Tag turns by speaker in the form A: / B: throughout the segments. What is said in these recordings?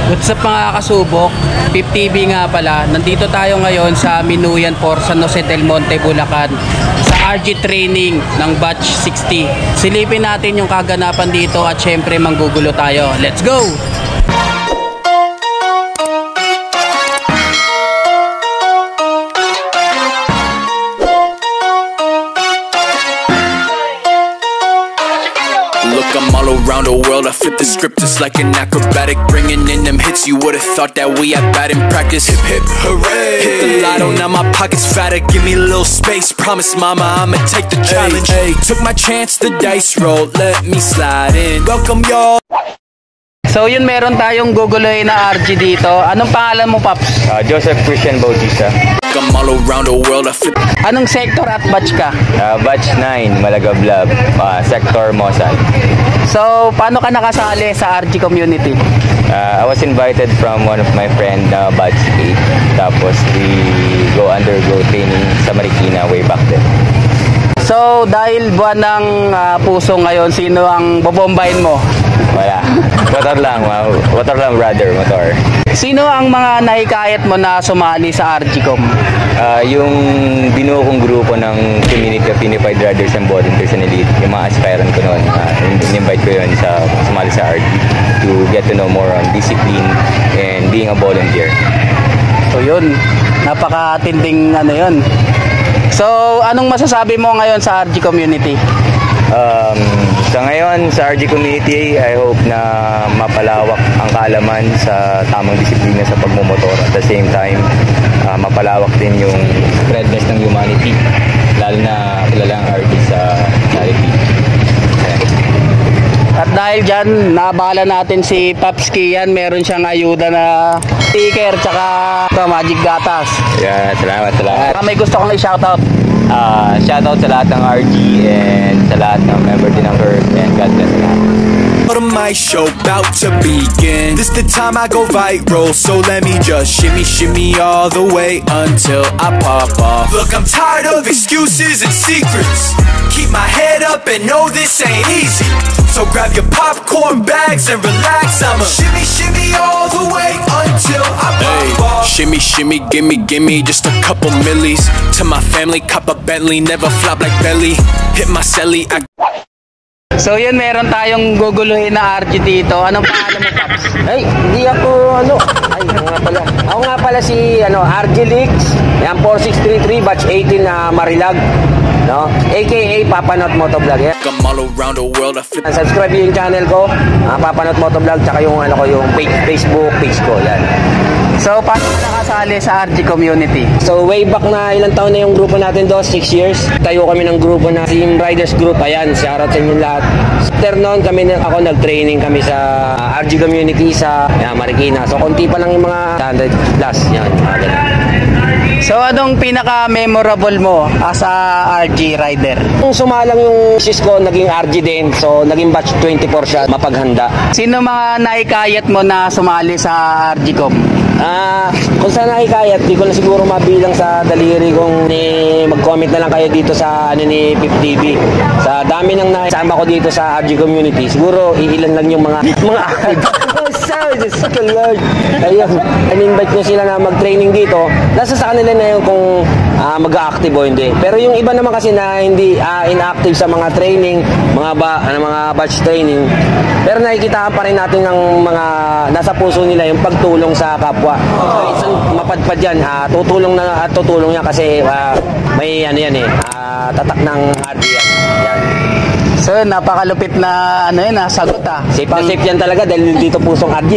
A: What's up mga kasubok? PipTV nga pala. Nandito tayo ngayon sa Minuyan for San Jose del Monte, Bulacan, sa RG training ng batch 60. Silipin natin yung kaganapan dito at syempre manggugulo tayo. Let's go!
B: Look, I'm all around the world, I flip the script just like an acrobatic. Bringing in them hits, you would've thought that we had bad in practice. Hip hip hooray, hit the lotto, now my pocket's fatter. Give me a little space, promise mama I'ma take the challenge. Hey, took my chance, the dice rolled, let me slide in. Welcome y'all.
A: So yun, meron tayong guguluhin na RG dito. Anong pangalan mo, Paps?
C: Joseph Christian Bautista.
B: I'm all around the world, I flip.
A: Anong sector at batch ka?
C: Batch 9, Malagablab, Sector Mosan.
A: So, paano ka nakasali sa RG community?
C: I was invited from one of my friend, Batch 8. Tapos we undergo training sa Marikina way back then.
A: So, dahil buwan ng puso ngayon, sino ang bobombahin mo?
C: Wala. Motor lang brother, motor.
A: Sino ang mga nahikayat mo na sumali sa RGCom?
C: Yung binuo kong grupo ng Community of Unified Riders and Volunteers and Elite, yung mga aspirant ko noon, in-invite ko yun sa sumali sa RG to get to know more on discipline and being a volunteer.
A: So yun, napakatinding ano yun. So, anong masasabi mo ngayon sa RG community?
C: Sa ngayon, sa RG community, I hope na mapalawak ang kaalaman sa tamang disiplina sa pagmumotor. At the same time, mapalawak din yung spreadness ng humanity, lalo na kilala ang RG sa charity.
A: At dahil dyan, nabala natin si Paps Kian, meron siyang ayuda na sticker tsaka magic gatas.
C: Yeah, salamat sa lahat.
A: May gusto kong i-shoutout.
C: Shoutout sa lahat ng RG and sa lahat ng member din ng Earth, and God bless lahat.
B: My show about to begin. This the time I go viral, so let me just shimmy, shimmy all the way until I pop off. Look, I'm tired of excuses and secrets. Keep my head up and know this ain't easy. So grab your popcorn bags and relax. I'ma shimmy, shimmy all the way until I pop off. Shimmy, shimmy, gimme just a couple millies. To my family, cop a Bentley, never flop like belly. Hit my celly,
A: So yun, meron tayong guguluhin na RG dito. Anong pangalan mo, Paps?
D: Ay, hindi ako Ay, nga pala. Ako nga pala si RG Leaks. Yan 4633 batch 18 na Marilag. No? AKA Papanot Motovlog. Yeah.
B: I'm all around the world, I flip.
D: Subscribe yung channel ko, Papanot Motovlog, tsaka yung yung Facebook page ko. Yan.
A: So, paano ka nakasali sa RG community?
D: So, way back na ilang taon na yung grupo natin doon, 6 years. Tayo kami ng grupo na Team Riders Group. Ayan, shoutout sa inyo lahat. After noon, ako nag-training kami sa RG community sa Marikina. So, konti pa lang yung mga 100 plus. Yan, mga ganun.
A: So, anong pinaka-memorable mo as a RG rider?
D: Kung sumalang yung sis ko, naging RG din. So, naging batch 24 siya, mapaghanda.
A: Sino mga naikayat mo na sumali sa RGCom?
D: Kung saan nakikayat, di ko na siguro mabilang sa daliri kung mag-comment na lang kayo dito sa ni PipTV. Sa dami nang nakisama ko dito sa RG community, siguro iilan lang yung mga active. Just the Lord. Ayun, in-invite nyo sila na mag-training dito. Nasa sa kanila na yun kung mag-active o hindi. Pero yung iba naman kasi na hindi inactive sa mga training, mga batch training, pero nakikita pa rin natin ng mga nasa puso nila yung pagtulong sa kapwa. Isang mapadpad yan, tutulong yan kasi may tatak ng RG yan.
A: So, napakalupit na sagot
D: Safe na safe yan talaga dahil dito pusong RG.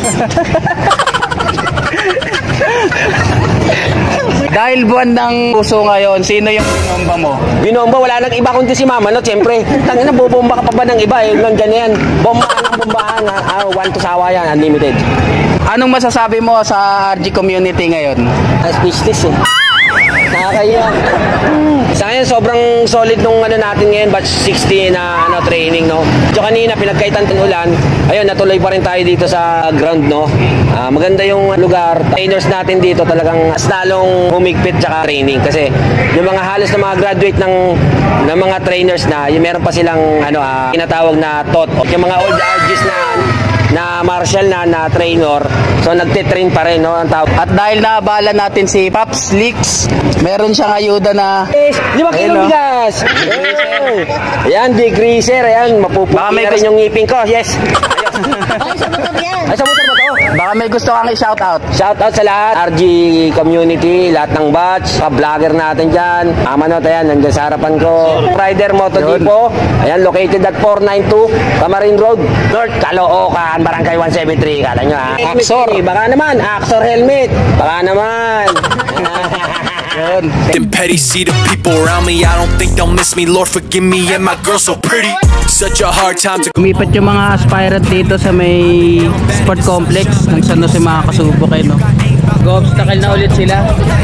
A: Dahil buwan ng puso ngayon, sino yung binomba mo?
D: Binomba, wala nang iba kundi si Mama, no? Siyempre, tangina, bubomba ka pa ba ng iba? Nandyan na yan. Bombahan. One to sawa yan, unlimited.
A: Anong masasabi mo sa RG community ngayon?
D: Speechless eh. Nakakaya. Sa ngayon, sobrang solid nung natin ngayon, batch 60 na training, no? So kanina, pinagkaitan ng ulan, ayun, natuloy pa rin tayo dito sa ground, no? Maganda yung lugar. Trainers natin dito talagang lalong humigpit tsaka training. Kasi yung mga halos na mga graduate ng mga trainers na, yung meron pa silang, tinatawag na TOT. Yung mga old RGs na na martial na trainer. So nagtitrain pa rin, no? Ang tawag.
A: At dahil naabala natin si Pops Leaks, meron siyang ayuda na
D: 5 kilong bigas. Ayan, degreaser. Ayan, mapuputi
A: Baka may
D: na rin
A: gusto-
D: yung ngipin ko. Yes.
E: Ay, sa motor yan.
D: Ay, sa motor ba to?
A: baka may gusto kang i-shoutout.
D: Shoutout sa lahat, RG community, lahat ng batch, ka-vlogger natin dyan. Amanot, ayan, nandiyan sa harapan ko. Rider Moto Depot, ayan, located at 492 Camarin Road, North Caloocan, Barangay 173. Kala nyo ha?
A: Axor.
D: Baka naman, Axor helmet. Baka naman.
B: Them petty, see the people around me, I don't think they'll miss me. Lord forgive me, and my girl so pretty. Such a hard time to
A: Lumipat yung mga aspirant dito sa may sport complex ng San Jose mga kasubok no. Go-obstacle na ulit sila.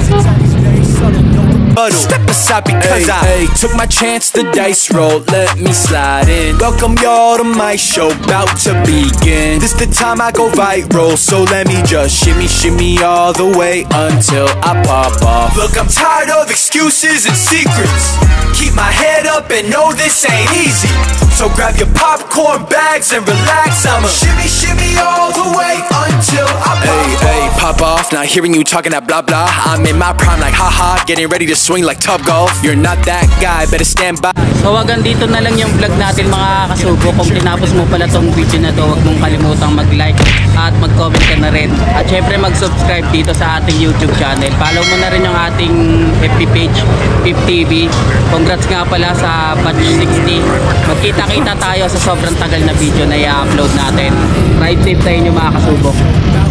B: Step aside because I took my chance, the dice roll, let me slide in. Welcome y'all to my show, about to begin. This the time I go viral, so let me just shimmy all the way until I pop off. Look, I'm tired of excuses and secrets. Keep my head up and know this ain't easy. So grab your popcorn bags and relax. I'ma shimmy all the way until I pop off. Hey, pop off, not hearing you talking that blah blah. I'm in my prime like haha, getting ready to swing like Top Golf. You're not that guy, better stand by.
A: So hanggang dito na lang yung vlog natin mga kasubok. Kung tinapos mo pala tong video na to, huwag mong kalimutang mag-like at mag-comment ka na rin. At syempre mag-subscribe dito sa ating YouTube channel. Follow mo na rin yung ating FB page, PipTV. Congrats nga pala sa batch 60. Magkita-kita tayo sa sobrang tagal na video na i-upload natin. Ride safe tayo nyo mga kasubok.